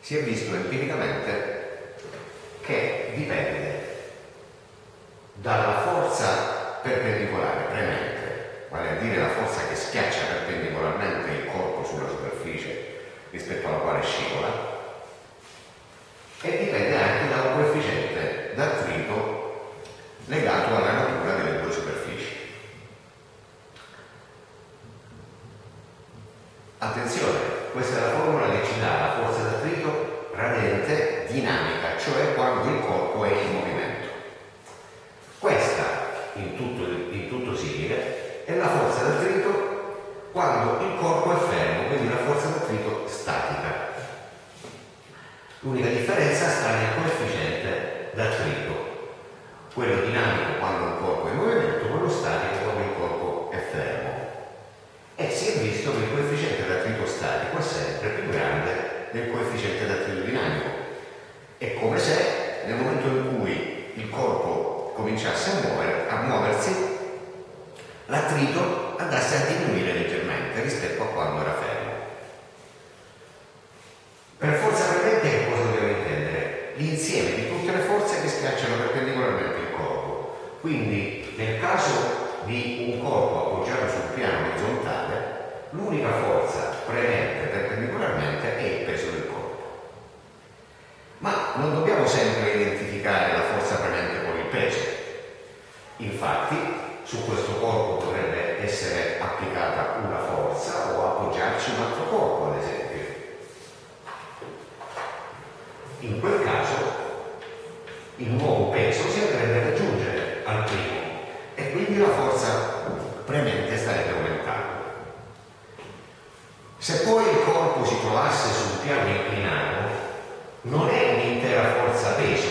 si è visto empiricamente che dipende dalla forza perpendicolare premente, vale a dire la forza che schiaccia perpendicolarmente il corpo sulla superficie rispetto alla quale scivola, e dipende anche da un coefficiente d'attrito legato alla natura delle due superfici. Attenzione, questa è la formula che ci dà la forza d'attrito radente dinamica, cioè quando il corpo è in movimento. Questa, in tutto simile, è la forza d'attrito quando il corpo è fermo, quindi la forza d'attrito statica. L'unica differenza sta nel coefficiente d'attrito, quello dinamico quando il corpo è in movimento, quello statico quando il corpo è fermo. E si è visto che il coefficiente d'attrito statico è sempre più grande del coefficiente d'attrito dinamico. È come se nel momento in cui il corpo cominciasse a muoversi, l'attrito andasse a diminuire leggermente rispetto a quando era fermo. Per forza premente che cosa dobbiamo intendere? L'insieme di tutte le forze che schiacciano perpendicolarmente il corpo. Quindi nel caso di un corpo appoggiato sul piano orizzontale, l'unica forza premente perpendicolarmente è il peso del corpo. Ma non dobbiamo sempre identificare la forza premente con il peso. Infatti, su questo corpo potrebbe essere applicata una forza o appoggiarci un altro corpo, ad esempio. In quel caso, il nuovo peso si andrebbe a raggiungere al primo e quindi la forza premente starebbe aumentando. Se poi il corpo si trovasse su un piano inclinato, non è un'intera forza peso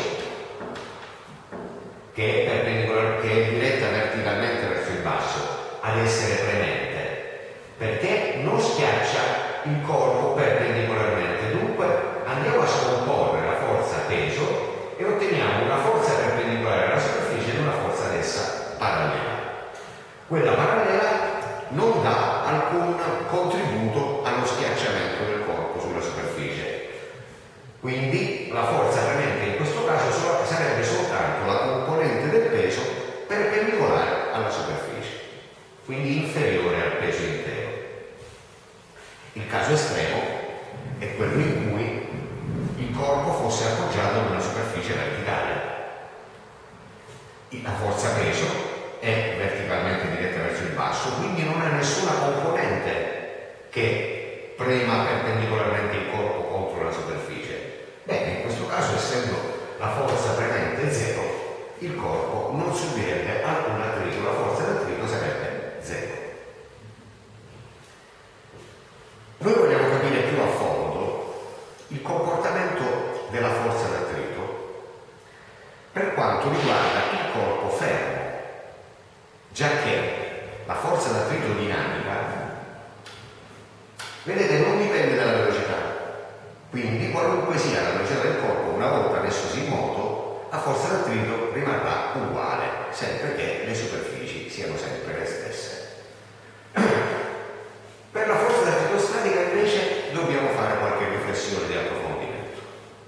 che è diretta verticalmente verso il basso ad essere premente, perché non schiaccia il corpo perpendicolarmente. Dunque andiamo a scomporre la forza peso e otteniamo una forza perpendicolare alla superficie ed una forza ad essa parallela. Quella parallela non dà alcun contributo allo schiacciamento del corpo sulla superficie. Quindi la forza premente in questo caso sarebbe soltanto la componente del peso perpendicolare alla superficie, quindi inferiore al peso intero. Il caso estremo è quello in cui il corpo fosse appoggiato in una superficie verticale. La forza peso è verticalmente diretta verso il basso, quindi non ha nessuna componente che prema perpendicolarmente il corpo contro la superficie. Bene, in questo caso, essendo la forza premente zero, il corpo non subirebbe alcun attrito, la forza d'attrito sarebbe zero. Noi vogliamo capire più a fondo il comportamento della forza d'attrito per quanto riguarda il corpo fermo, giacché la forza d'attrito dinamica, vedete, non dipende dalla velocità. Quindi qualunque sia la velocità del corpo, una volta messosi in moto, la forza d'attrito rimarrà uguale, sempre che le superfici siano sempre le stesse. Per la forza d'attrito statica invece dobbiamo fare qualche riflessione di approfondimento.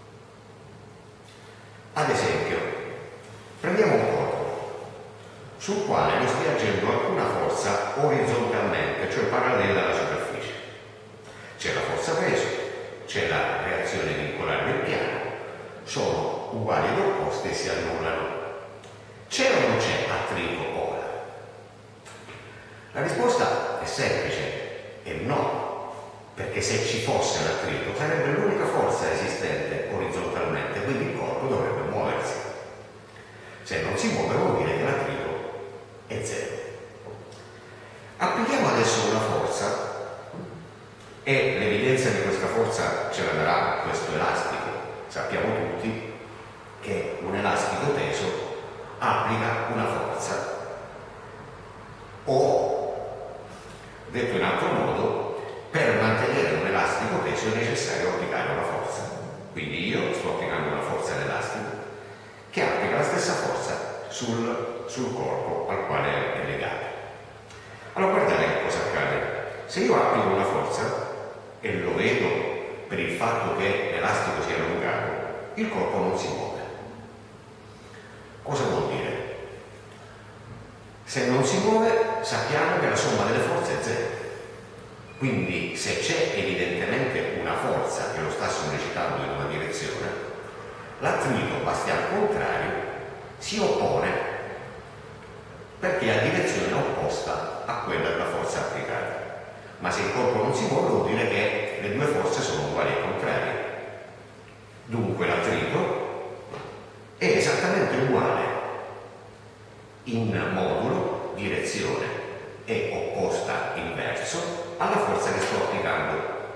Ad esempio, prendiamo un corpo sul quale non stia agendo alcuna forza orizzontalmente, cioè parallela alla superficie. C'è la forza peso, c'è la reazione vincolare del piano, sono uguali ed opposte e si annullano. C'è o non c'è attrito ora? La risposta è semplice, è no, perché se ci fosse l'attrito sarebbe l'unica forza esistente orizzontalmente, quindi il corpo dovrebbe muoversi. Se non si muove vuol dire che l'attrito è zero. Applichiamo adesso una forza e l'evidenza di questa forza ce la darà questo elastico. Sappiamo tutti che un elastico teso applica una forza, o detto in altro modo, per mantenere un elastico teso è necessario applicare una forza. Quindi io sto applicando una forza all'elastico che applica la stessa forza sul corpo al quale è legato. Allora guardate che cosa accade. Se io applico una forza e lo vedo per il fatto che l'elastico sia allungato, il corpo non si muove. Cosa vuol dire? Se non si muove, sappiamo che la somma delle forze è zero. Quindi se c'è evidentemente una forza che lo sta sollecitando in una direzione, l'attrito, basti al contrario, si oppone perché è a direzione opposta a quella della forza applicata. Ma se il corpo non si muove vuol dire che le due forze sono uguali e contrarie. Dunque l'attrito è esattamente uguale in modulo, direzione e opposta inverso alla forza che sto applicando.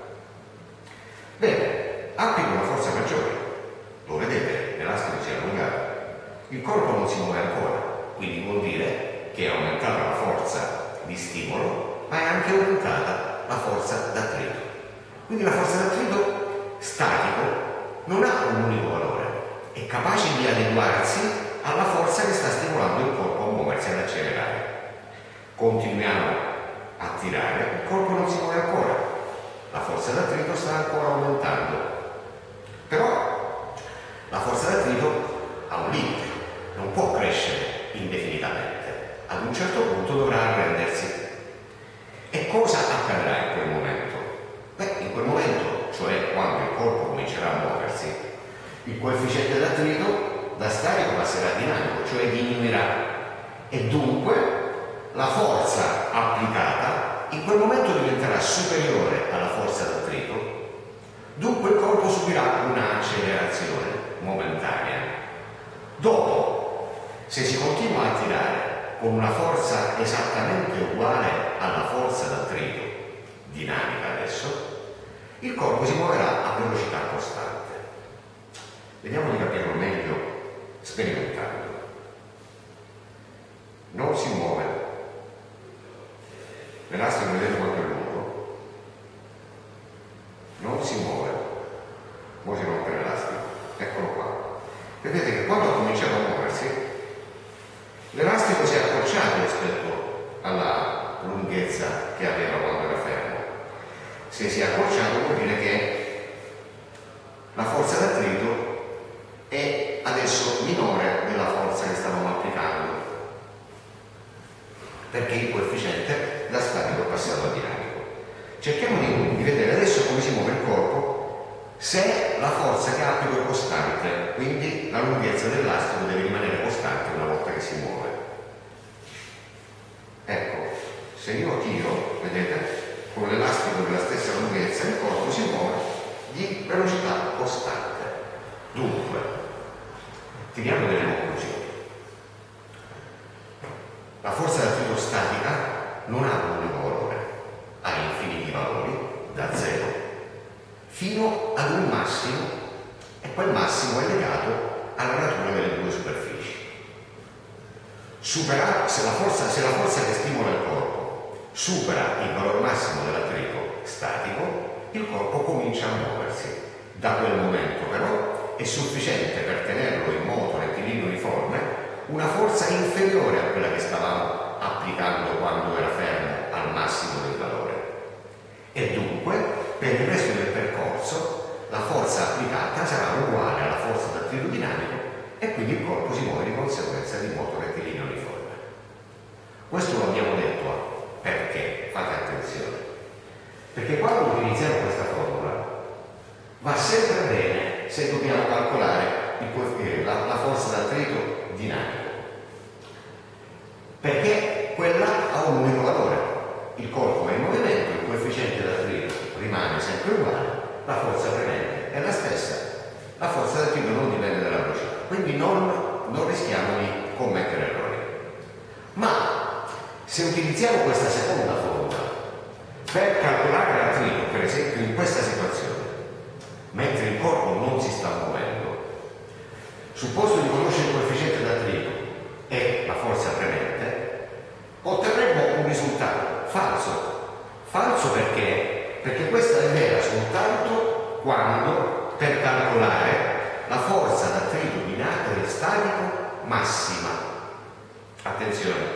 Bene, applico una forza maggiore, lo vedete, l'elastico si è allungato, il corpo non si muove ancora, quindi vuol dire che è aumentata la forza di stimolo, ma è anche aumentata la forza d'attrito. Quindi la forza d'attrito statico non ha un unico valore, è capace di adeguarsi alla forza che sta stimolando il corpo a muoversi, ad accelerare. Continuiamo a tirare, il corpo non si muove ancora, la forza d'attrito sta ancora aumentando, però la forza d'attrito ha un limite, non può crescere indefinitamente, ad un certo punto dovrà arrendersi. E cosa accadrà in quel momento? Beh, in quel momento, cioè quando il corpo comincerà a muoversi, il coefficiente d'attrito da statico passerà a dinamico, cioè diminuirà, e dunque la forza applicata in quel momento diventerà superiore alla forza d'attrito, dunque il corpo subirà un'accelerazione momentanea. Dopo, se si continua a tirare con una forza esattamente uguale alla forza d'attrito, dinamica adesso, il corpo si muoverà a velocità costante. Vediamo di capirlo meglio sperimentando. Non si muove. L'elastico, vedete quanto è lungo? Non si muove. Ora si rompe l'elastico. Eccolo qua. Vedete che quando ha cominciato a muoversi, l'elastico si è accorciato rispetto alla lunghezza che aveva quando era fermo. Se si è accorciato vuol dire che la forza d'attrito è adesso minore della forza che stavamo applicando, perché il coefficiente da statico è passato a dinamico. Cerchiamo di vedere adesso come si muove il corpo se la forza che applico è costante, quindi la lunghezza dell'elastico deve rimanere costante una volta che si muove. Ecco, se io tiro, vedete, con l'elastico della stessa lunghezza il corpo si muove di velocità costante. Dunque, tiriamo delle conclusioni. La forza d'attrito statica non ha un unico valore, ha infiniti valori, da 0 fino ad un massimo, e quel massimo è legato alla natura delle due superfici. Se la forza che stimola il corpo supera il valore massimo dell'attrito statico, il corpo comincia a muoversi. Da quel momento però è sufficiente per tenerlo in moto rettilineo uniforme una forza inferiore a quella che stavamo applicando quando era fermo al massimo del valore. E dunque, per il resto del percorso, la forza applicata sarà uguale alla forza d'attrito dinamico e quindi il corpo si muove di conseguenza di moto rettilineo uniforme. Questo lo abbiamo detto perché? Fate attenzione. Perché quando utilizziamo questa formula va sempre bene se dobbiamo calcolare la forza d'attrito dinamico, perché quella ha un unico valore, il corpo è in movimento, il coefficiente d'attrito rimane sempre uguale, la forza premente è la stessa, la forza d'attrito non dipende dalla velocità, quindi non rischiamo di commettere errori. Ma se utilizziamo questa seconda formula per calcolare l'attrito, per esempio in questa situazione, mentre il corpo non si sta muovendo, sul posto di conoscere il coefficiente d'attrito e la forza premente, otterremo un risultato falso. Falso perché? Perché questa è vera soltanto quando, per calcolare la forza d'attrito dinamico statico massima. Attenzione,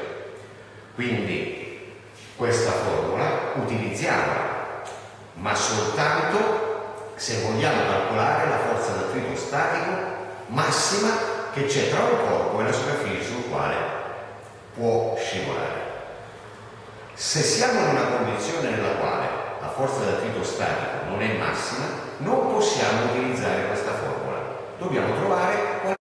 quindi questa formula utilizziamola, ma soltanto se vogliamo calcolare la forza d'attrito statico massima che c'è tra un corpo e la superficie sul quale può scivolare. Se siamo in una condizione nella quale la forza d'attrito statico non è massima, non possiamo utilizzare questa formula. Dobbiamo trovare